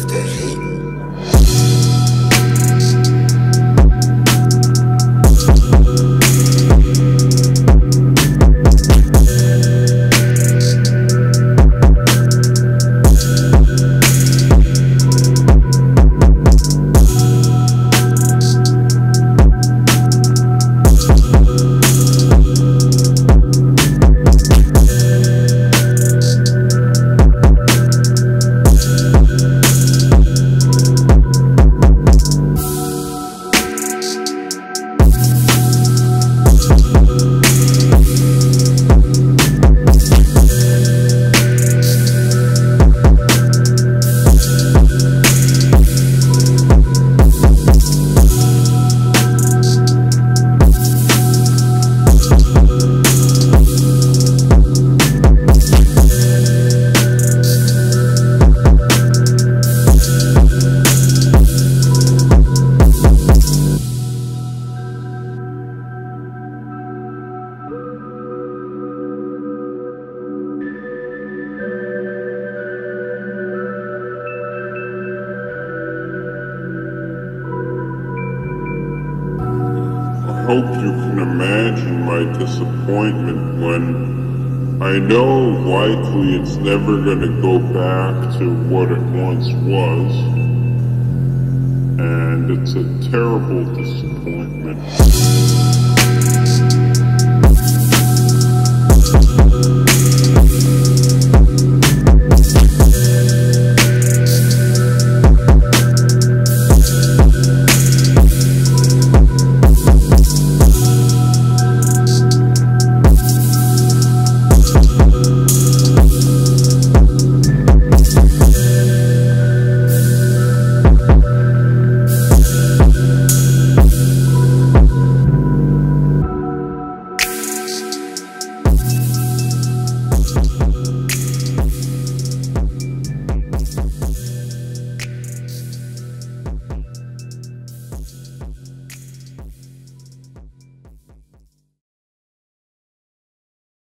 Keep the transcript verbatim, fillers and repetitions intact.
if they hate. I hope you can imagine my disappointment when I know likely it's never gonna go back to what it once was. And it's a terrible disappointment.